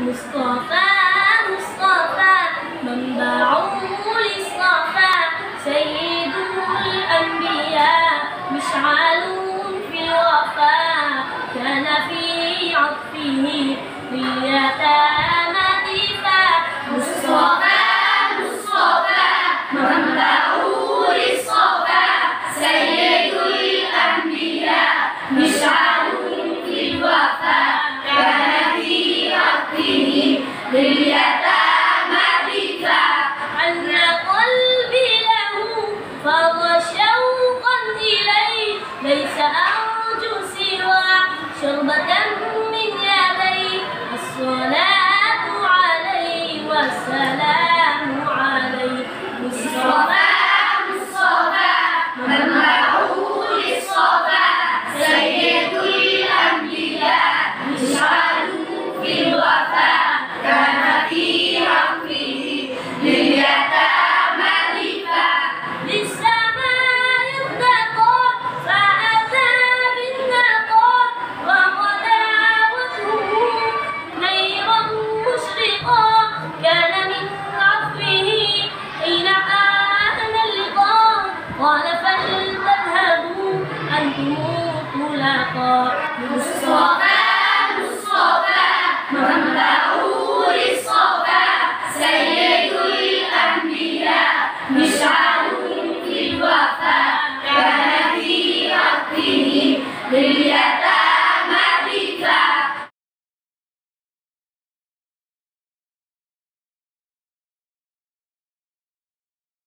مصطفى مصطفى منبع الاصطفى سيد الأنبياء مشعل في الوفاء كان في عطفه لليتامى دفاع مصطفى مصطفى منبع الاصطفى سيد الأنبياء مشعل في الوفاء كان في عطفه لليتامى دفاع أن قلبي له فهو شوقا إليه ليس أرجو سوى شربة من يديه الصلاة عليه والسلام عليه مصطفى مصطفى منبع الاصطفى سيد الأنبياء مشعل في الوفاء كان في عطفه لليتامى دفاع للسماء ارتقى فأتى بالنقاء وغداوته نيرا مشرقا كان من عطفه حين آن اللقاء قال فلتذهبوا أنتم طلقا مصطفى مصطفى منبع الاصطفى سيد الأنبياء مشعل في الوفاء كان في عطفه